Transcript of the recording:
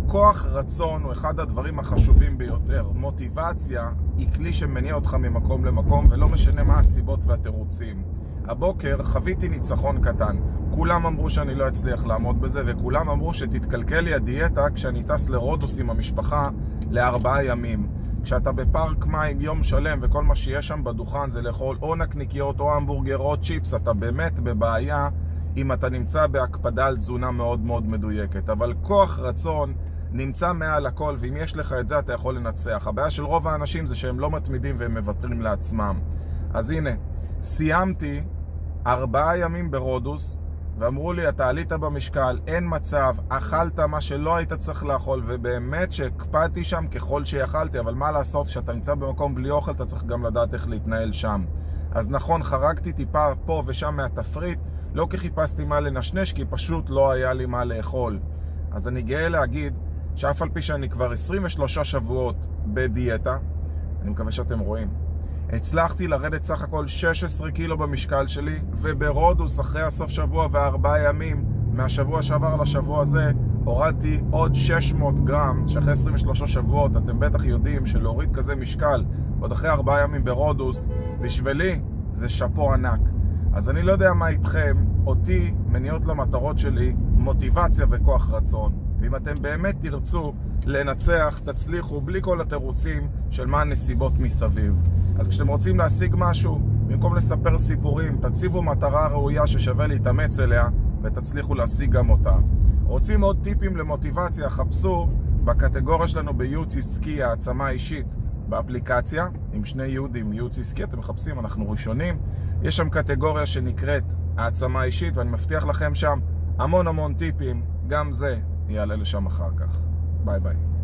כוח רצון הוא אחד הדברים החשובים ביותר. מוטיבציה היא כלי שמניע אותך ממקום למקום, ולא משנה מה הסיבות והתירוצים. הבוקר חוויתי ניצחון קטן. כולם אמרו שאני לא אצליח לעמוד בזה, וכולם אמרו שתתקלקל לי הדיאטה כשאני טס לרודוס עם המשפחה ל4 ימים. כשאתה בפארק מים יום שלם וכל מה שיש שם בדוכן זה לאכול או נקניקיות או המבורגר או צ'יפס, אתה באמת בבעיה אם אתה נמצא בהקפדה על תזונה מאוד מאוד מדויקת. אבל כוח רצון נמצא מעל הכל, ואם יש לך את זה אתה יכול לנצח. הבעיה של רוב האנשים זה שהם לא מתמידים והם מוותרים לעצמם. אז הנה, סיימתי 4 ימים ברודוס, ואמרו לי, אתה עלית במשקל, אין מצב, אכלת מה שלא היית צריך לאכול, ובאמת שהקפדתי שם ככל שיכלתי, אבל מה לעשות, כשאתה נמצא במקום בלי אוכל, אתה צריך גם לדעת איך להתנהל שם. אז נכון, חרגתי טיפה פה ושם מהתפריט, לא כי חיפשתי מה לנשנש, כי פשוט לא היה לי מה לאכול. אז אני גאה להגיד שאף על פי שאני כבר 23 שבועות בדיאטה, אני מקווה שאתם רואים, הצלחתי לרדת סך הכל 16 קילו במשקל שלי, וברודוס אחרי הסוף שבוע ו4 ימים, מהשבוע שעבר לשבוע הזה, הורדתי עוד 600 גרם, שאחרי 23 שבועות אתם בטח יודעים שלהוריד כזה משקל, עוד אחרי 4 ימים ברודוס, בשבילי זה שפו ענק. אז אני לא יודע מה איתכם, אותי מניעות למטרות שלי מוטיבציה וכוח רצון. ואם אתם באמת תרצו לנצח, תצליחו בלי כל התירוצים של מה הנסיבות מסביב. אז כשאתם רוצים להשיג משהו, במקום לספר סיפורים, תציבו מטרה ראויה ששווה להתאמץ אליה, ותצליחו להשיג גם אותה. רוצים עוד טיפים למוטיבציה, חפשו בקטגוריה שלנו בייעוץ עסקי, העצמה אישית, באפליקציה, עם 2 יהודים, ייעוץ עסקי, אתם מחפשים, אנחנו ראשונים. יש שם קטגוריה שנקראת העצמה אישית, ואני מבטיח לכם שם המון טיפים, גם זה יעלה לשם אחר כך. ביי ביי.